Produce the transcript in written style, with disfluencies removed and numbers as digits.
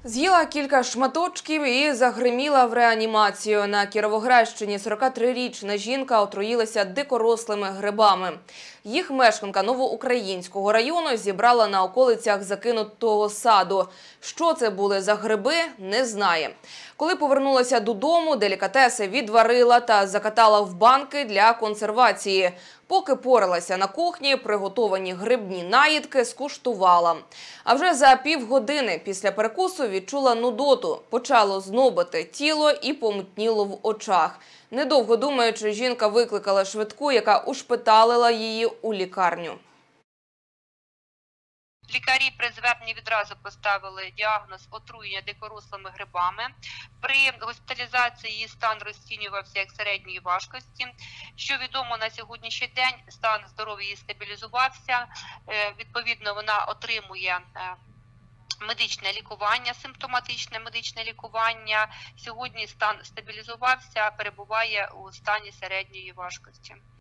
З'їла кілька шматочків і загриміла в реанімацію. На Кіровоградщині 43-річна жінка отруїлася дикорослими грибами. Їх мешканка Новоукраїнського району зібрала на околицях закинутого саду. Що це були за гриби, не знає. Коли повернулася додому, делікатеси відварила та закатала в банки для консервації. Поки поралася на кухні, приготовані грибні наїдки скуштувала. А вже за півгодини після перекусу відчула нудоту. Почало знобити тіло і помутніло в очах. Недовго думаючи, жінка викликала швидку, яка ушпиталила її у лікарню. Лікарі при зверненні відразу поставили діагноз отруєння дикорослими грибами. При госпіталізації її стан розцінювався як середньої важкості. Що відомо на сьогоднішній день, стан здоров'я її стабілізувався. Відповідно, вона отримує медичне лікування, симптоматичне медичне лікування. Сьогодні стан стабілізувався, перебуває у стані середньої важкості.